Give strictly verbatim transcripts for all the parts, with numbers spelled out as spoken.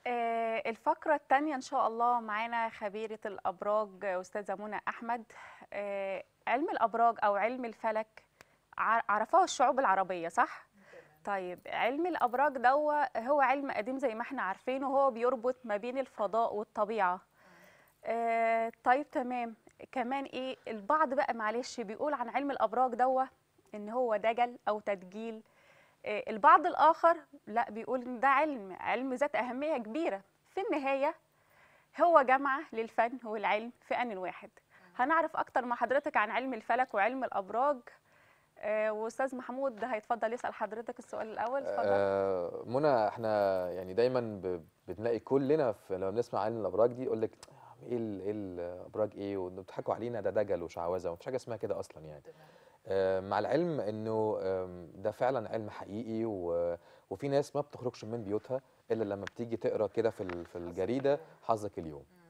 آه، الفقرة التانية إن شاء الله معانا خبيرة الأبراج أستاذة منى أحمد. آه، علم الأبراج أو علم الفلك ع- عرفوه الشعوب العربية، صح؟ طيب علم الأبراج ده هو علم قديم زي ما احنا عارفين، وهو بيربط ما بين الفضاء والطبيعة. آه، طيب تمام. كمان إيه البعض بقى معلش بيقول عن علم الأبراج ده إن هو دجل أو تدجيل. آه، البعض الآخر لا، بيقول إن ده علم علم ذات أهمية كبيرة. في النهاية هو جامعة للفن والعلم في آن واحد. هنعرف أكتر مع حضرتك عن علم الفلك وعلم الأبراج. آه، وأستاذ محمود هيتفضل يسأل حضرتك السؤال الأول، اتفضل. آه، منى، احنا يعني دايما ب- بنلاقي كلنا في لما بنسمع عن الابراج دي يقول لك ايه ال- ايه الابراج ايه، وبيضحكوا علينا، ده دجل وشعوذه ومفيش حاجه اسمها كده اصلا يعني. تمام. آه، مع العلم انه آم، ده فعلا علم حقيقي، و- وفي ناس ما بتخرجش من بيوتها الا لما بتيجي تقرا كده في ال- في الجريده حظك اليوم. مم.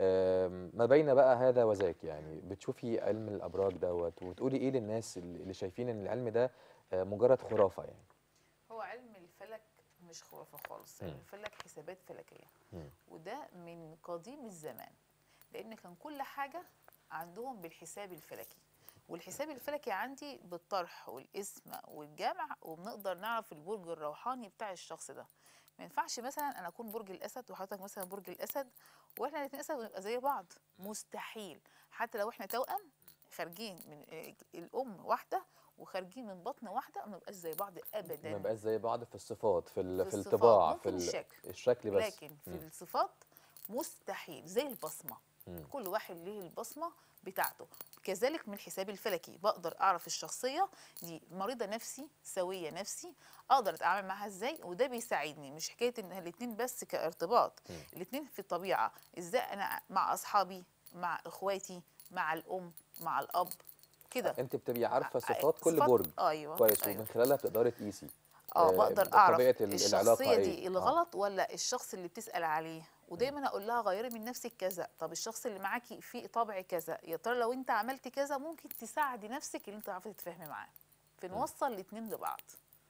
آم، ما بين بقى هذا وذاك، يعني بتشوفي علم الابراج دوت وتقولي ايه للناس اللي اللي شايفين ان العلم ده آه، مجرد خرافه يعني. هو علم الفلك مش خرافة خالص، علم مم. الفلك حسابات فلكية، مم. وده من قديم الزمان، لأن كان كل حاجة عندهم بالحساب الفلكي. والحساب الفلكي عندي بالطرح والاسم والجمع، وبنقدر نعرف البرج الروحاني بتاع الشخص ده. ما ينفعش مثلا انا اكون برج الاسد وحضرتك مثلا برج الاسد واحنا الاثنين اسد ونبقى زي بعض، مستحيل. حتى لو احنا توأم خارجين من الام واحده وخارجين من بطن واحده ما نبقاش زي بعض ما ابدا. بقاش زي بعض في الصفات، في ال- في في الصفات الطباع، في ممكن ال- الشكل، الشكل بس. لكن في مم. الصفات مستحيل. زي البصمه، مم. كل واحد ليه البصمه بتاعته. كذلك من الحساب الفلكي بقدر اعرف الشخصيه دي مريضه نفسي سويه نفسي، اقدر اتعامل معاها ازاي، وده بيساعدني. مش حكايه ان الاثنين بس كارتباط، مم. الاثنين في الطبيعه. ازاي انا مع اصحابي، مع اخواتي، مع الام، مع الاب كده. انت بتبقي عارفه ع- صفات كل صفات، برج ايوه كويس، ايوه. ومن خلالها بتقدري تقيسي اه آه، بقدر اعرف طبيعه ال- العلاقه الشخصيه ايه. دي اه. الغلط ولا الشخص اللي بتسال عليه. مم. ودايما اقول لها غيري من نفسك كذا، طب الشخص اللي معاكي فيه طبع كذا، يا ترى لو انت عملتي كذا ممكن تساعدي نفسك اللي انت تعرفي تتفاهمي معاه. مم. فنوصل الاتنين لبعض.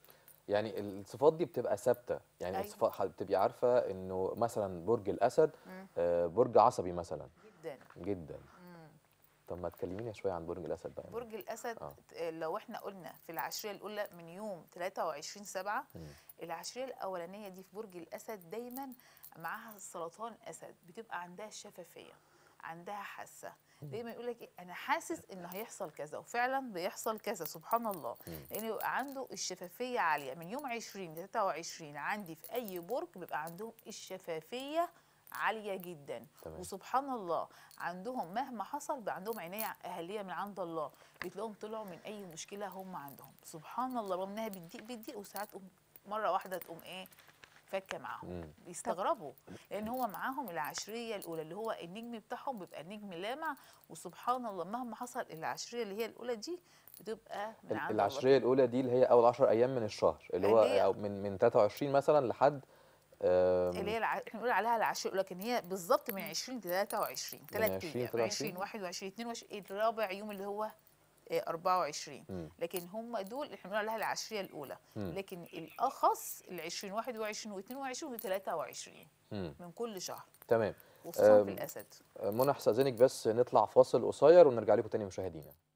يعني الصفات دي بتبقى ثابته، يعني ايوه. الصفات ح- بتبقي عارفه انه مثلا برج الاسد مم. آه، برج عصبي مثلا جدا. جدا. مم. طب ما تكلميني شويه عن برج الاسد بقى يا منى. برج الاسد، اه. لو احنا قلنا في العشريه الاولى من يوم ثلاثة وعشرين سبعة، مم. العشريه الاولانيه دي في برج الاسد دايما معاها سرطان اسد، بتبقى عندها شفافيه، عندها حاسه. دايما يقول لك إيه، انا حاسس ان هيحصل كذا، وفعلا بيحصل كذا سبحان الله. مم. لان يبقى عنده الشفافيه عاليه من يوم عشرين ل ثلاثة وعشرين. عندي في اي برج بيبقى عندهم الشفافيه عاليه جدا. تمام. وسبحان الله عندهم مهما حصل بقى عندهم عنايه اهليه من عند الله، بتلاقيهم طلعوا من اي مشكله هم عندهم. سبحان الله، رغم انها بتضيق بتضيق وساعات تقوم مره واحده تقوم ايه فكه معاهم. مم. بيستغربوا لان هو معاهم العشريه الاولى اللي هو النجم بتاعهم بيبقى نجم لامع. وسبحان الله مهما حصل العشريه اللي هي الاولى دي بتبقى من ال- عند الله العشريه كده. الاولى دي اللي هي اول عشر ايام من الشهر، اللي هو اللي هي أو من من ثلاثة وعشرين مثلا لحد اللي آم، هي الع... احنا بنقول عليها العشريه، لكن هي بالظبط من عشرين ل ثلاثة وعشرين، من ثلاث عشرين ل ايام، ثلاثة وعشرين. عشرين واحد وعشرين اثنين وعشرين الرابع يوم اللي هو آه، أربعة وعشرين. مم. لكن هم دول احنا بنقول عليها العشريه الاولى. مم. لكن الاخص ال عشرين واحد وعشرين واثنين وعشرين وثلاثة وعشرين مم. من كل شهر، تمام. وخصوصا في آم، الاسد. منى، هستأذنك بس نطلع فاصل قصير ونرجع لكم تاني مشاهدينا.